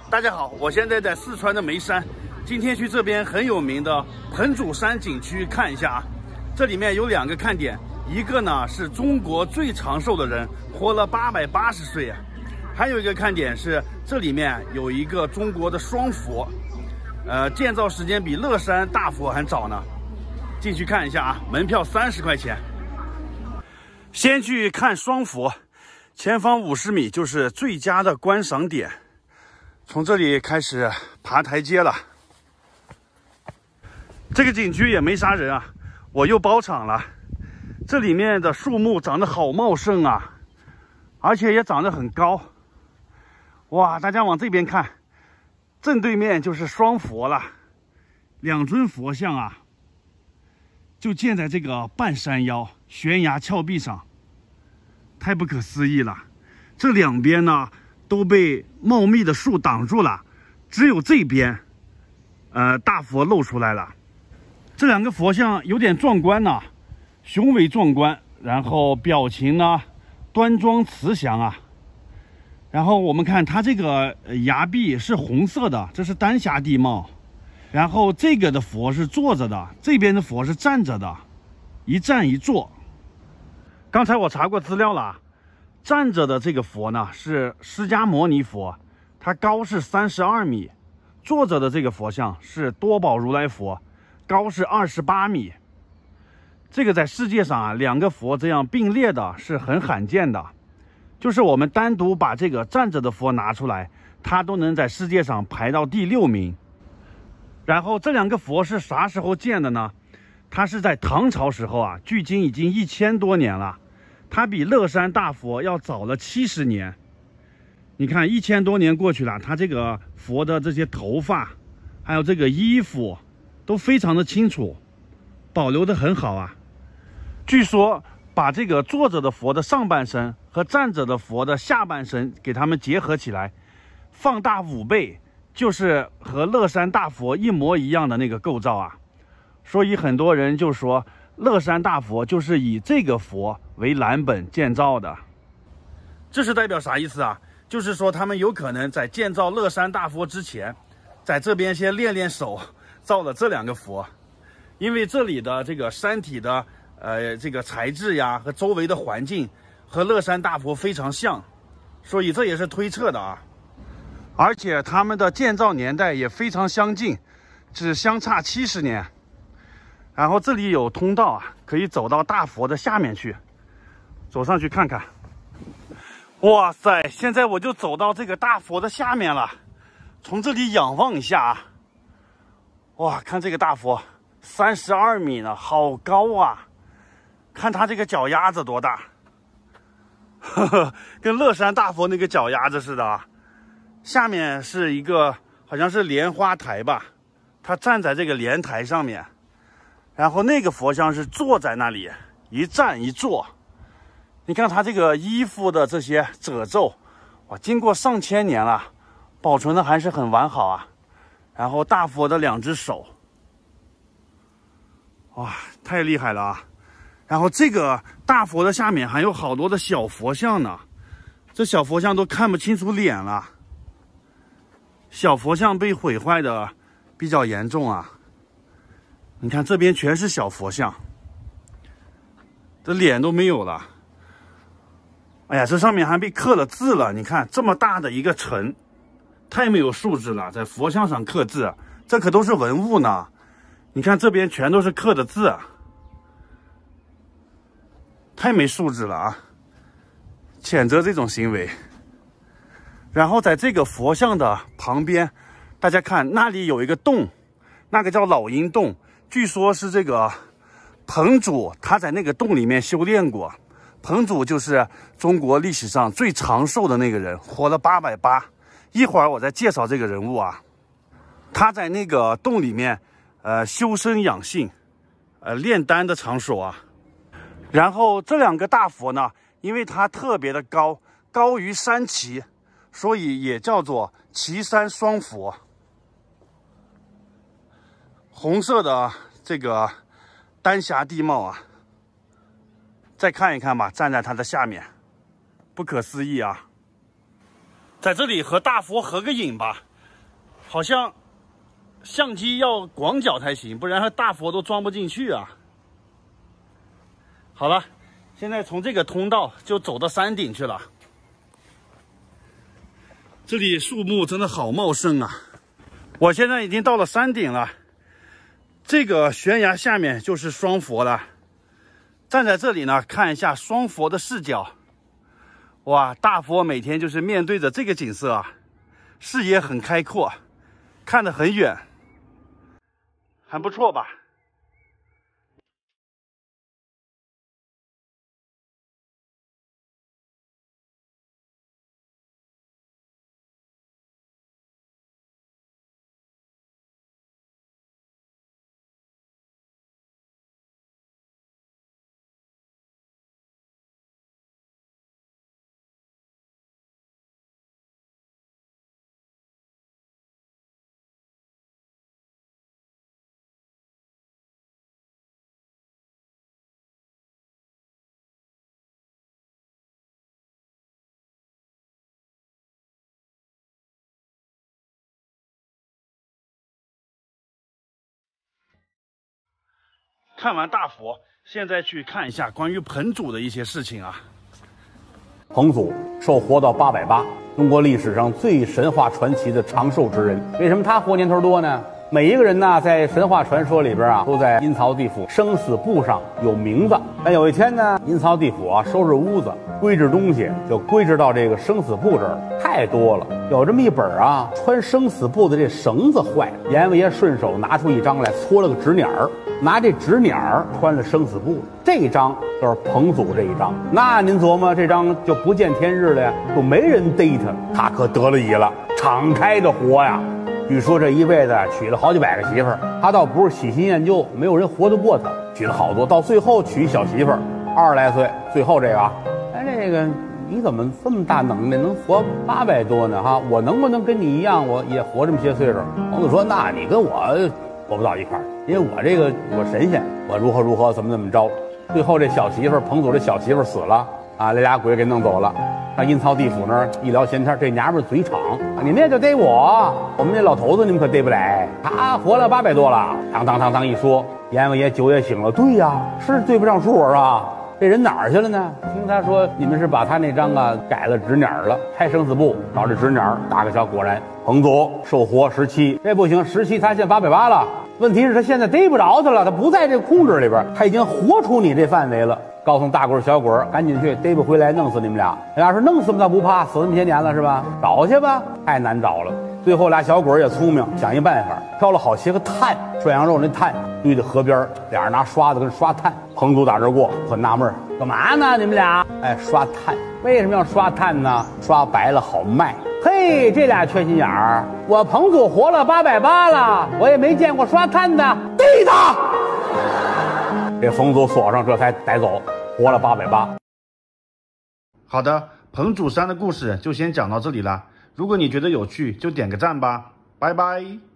大家好，我现在在四川的眉山，今天去这边很有名的彭祖山景区看一下啊。这里面有2个看点，一个呢是中国最长寿的人，活了880岁啊。还有一个看点是这里面有一个中国的双佛，建造时间比乐山大佛还早呢。进去看一下啊，门票30块钱。先去看双佛，前方50米就是最佳的观赏点。从这里开始爬台阶了。这个景区也没啥人啊，我又包场了。这里面的树木长得好茂盛啊，而且也长得很高。哇，大家往这边看，正对面就是双佛了，2尊佛像啊，就建在这个半山腰悬崖峭壁上，太不可思议了。这2边呢都被茂密的树挡住了，只有这边，大佛露出来了。这2个佛像有点壮观呐，雄伟壮观，然后表情呢端庄慈祥啊。然后我们看它这个崖壁是红色的，这是丹霞地貌。然后这个的佛是坐着的，这边的佛是站着的，一站一坐。刚才我查过资料了。站着的这个佛呢是释迦牟尼佛，它高是32米；坐着的这个佛像是多宝如来佛，高是28米。这个在世界上啊，2个佛这样并列的是很罕见的，就是我们单独把这个站着的佛拿出来，它都能在世界上排到第6名。然后这2个佛是啥时候建的呢？它是在唐朝时候啊，距今已经1000多年了。它比乐山大佛要早了70年。你看1000多年过去了，它这个佛的这些头发还有这个衣服都非常的清楚，保留的很好啊。据说把这个坐着的佛的上半身和站着的佛的下半身给它们结合起来，放大5倍，就是和乐山大佛一模一样的那个构造啊。所以很多人就说乐山大佛就是以这个佛为蓝本建造的。这是代表啥意思啊？就是说他们有可能在建造乐山大佛之前，在这边先练练手，造了这2个佛。因为这里的这个山体的这个材质呀和周围的环境和乐山大佛非常像，所以这也是推测的啊。而且他们的建造年代也非常相近，只相差70年。然后这里有通道啊，可以走到大佛的下面去，走上去看看。哇塞，现在我就走到这个大佛的下面了，从这里仰望一下啊，哇，看这个大佛32米呢，好高啊！看它这个脚丫子多大，呵呵，跟乐山大佛那个脚丫子似的啊。下面是一个好像是莲花台吧，它站在这个莲台上面。然后那个佛像是坐在那里，一站一坐。你看他这个衣服的这些褶皱，哇，经过上千年了，保存的还是很完好啊。然后大佛的2只手，哇，太厉害了啊！然后这个大佛的下面还有好多的小佛像呢，这小佛像都看不清楚脸了，小佛像被毁坏的比较严重啊。你看这边全是小佛像，这脸都没有了。哎呀，这上面还被刻了字了，你看这么大的一个城，太没有素质了，在佛像上刻字，这可都是文物呢。你看这边全都是刻的字，太没素质了啊，谴责这种行为。然后在这个佛像的旁边，大家看那里有一个洞，那个叫老鹰洞，据说是这个彭祖他在那个洞里面修炼过。彭祖就是中国历史上最长寿的那个人，活了880。一会儿我再介绍这个人物啊。他在那个洞里面修身养性炼丹的场所啊。然后这2个大佛呢，因为它特别的高，高于山旗，所以也叫做岐山双佛。红色的这个丹霞地貌啊，再看一看吧，站在它的下面，不可思议啊！在这里和大佛合个影吧， 好像相机要广角才行，不然大佛都装不进去啊。好了，现在从这个通道就走到山顶去了。这里树木真的好茂盛啊！我现在已经到了山顶了，这个悬崖下面就是双佛了。站在这里呢，看一下双佛的视角。哇，大佛每天就是面对着这个景色啊，视野很开阔，看得很远，很不错吧？看完大佛，现在去看一下关于彭祖的一些事情啊。 彭祖寿活到880，中国历史上最神话传奇的长寿之人。为什么他活年头多呢？每一个人呢，在神话传说里边啊，都在阴曹地府生死簿上有名字。但有一天呢，阴曹地府啊收拾屋子，归置东西，就归置到这个生死簿这儿，太多了。有这么一本啊，穿生死簿的这绳子坏了，阎王爷顺手拿出一张来，搓了个纸捻儿，拿这纸捻儿穿了生死簿。这一张就是彭祖这一张。那您琢磨，这张就不见天日了呀，就没人逮他，他可得了意了，敞开的活呀。据说这一辈子娶了好几百个媳妇儿，他倒不是喜新厌旧，没有人活得过他，娶了好多，到最后娶一小媳妇儿，20来岁，最后这个啊，这个你怎么这么大能耐，能活800多呢？哈，我能不能跟你一样，我也活这么些岁数？彭祖说，那你跟我活不到一块儿，因为我神仙，我如何怎么着。最后这小媳妇儿，彭祖这小媳妇儿死了啊，这俩鬼给弄走了。上阴曹地府那儿一聊闲天，这娘们儿嘴敞，你们也就逮我们这老头子你们可逮不来，他活了800多了。当一说，阎王爷酒也醒了，对呀，是对不上数啊，这人哪儿去了呢？听他说，你们是把他那张啊改了纸捻了，拍生死簿，找这纸捻打个小，果然彭祖寿活17，这不行，17他现880了。问题是，他现在逮不着他了，他不在这个控制里边，他已经活出你这范围了。告诉大鬼小鬼，赶紧去逮不回来，弄死你们俩。要是弄死他不怕，死那么些年了是吧？找去吧，太难找了。最后俩小鬼也聪明，想一办法，挑了好些个炭，涮羊肉那炭堆在河边，俩人拿刷子跟刷炭。彭祖打这过，很纳闷，干嘛呢？你们俩？刷炭。为什么要刷炭呢？刷白了好卖。嘿，这俩缺心眼儿！我彭祖活了880了，我也没见过刷炭的，逮他！这彭祖锁上，这才逮走，活了880。 好的，彭祖山的故事就先讲到这里了。如果你觉得有趣，就点个赞吧，拜拜。